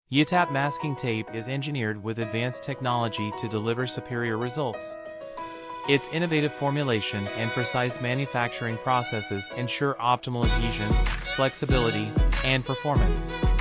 YITAP masking tape is engineered with advanced technology to deliver superior results. Its innovative formulation and precise manufacturing processes ensure optimal adhesion, flexibility, and performance.